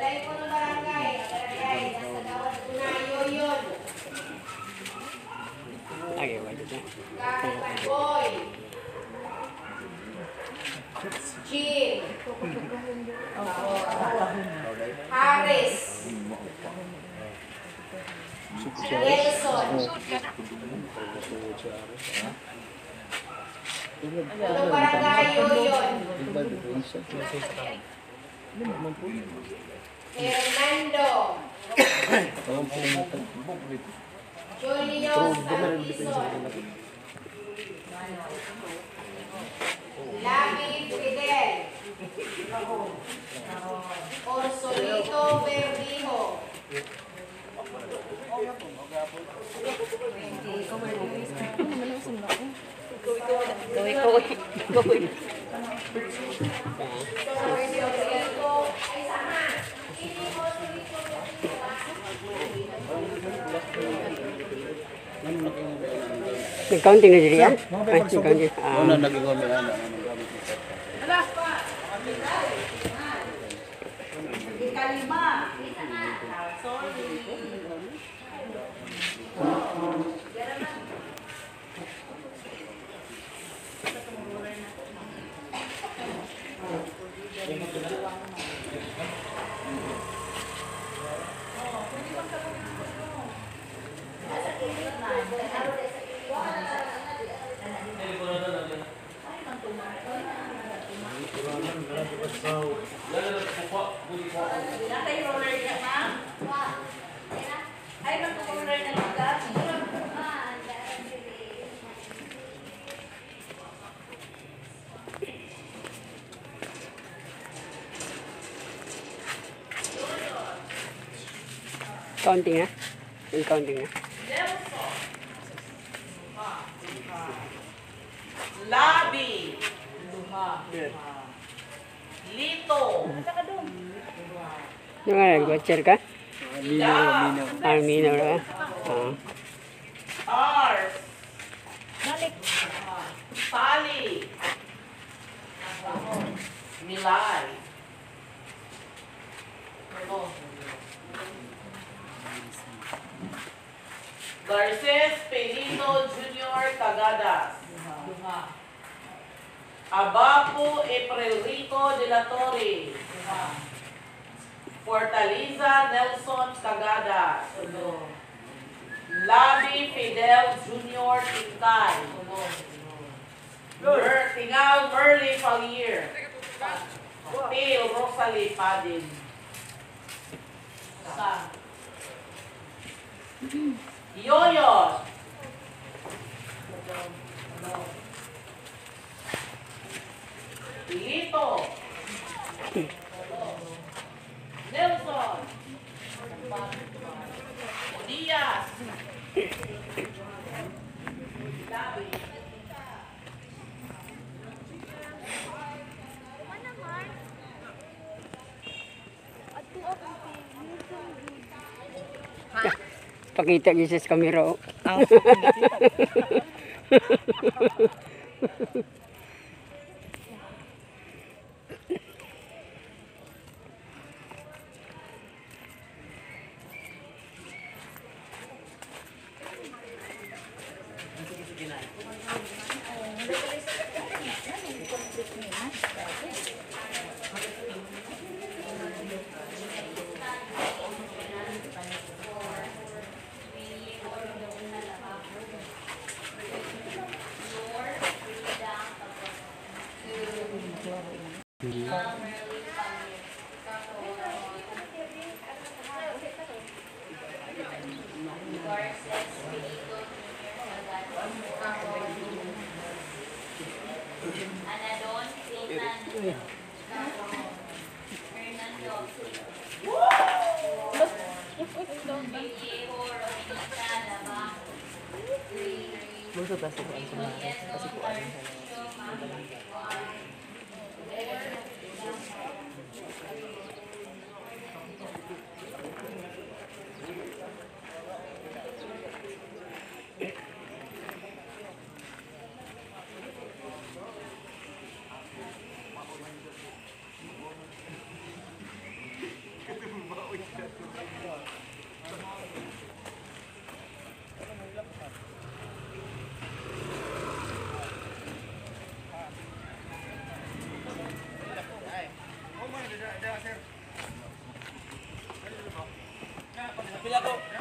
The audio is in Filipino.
Telepono barangay. Barangay. Nasa gawad unayo yun. Lagi ba dito? Kapitan Boy. Jean. Harris. Nelson. Ano barangay yun? Fernando. Julio Salvison. Labi Fidel. Orsolito Berdijo. Nag-counting na diri yan? Ay, nag-counting. Ano naging umihan? Kalima. Sorry. Counting na? Yung counting na? Labi. Lito. Yung nga, nag-watcher ka? Minor ka? Ars. Sali. Milay. Garces Benito Jr. Cagadas. Abapo Aprelrico de la Torre. Fortaleza Nelson Cagadas. Labi Fidel Jr. Tingkay. Tingal Merly Falier. Pale Rosalie Padin. Yoyos. Lito. Nelson. Diaz. Labi. Pakita niyo sa camera. Pila ko.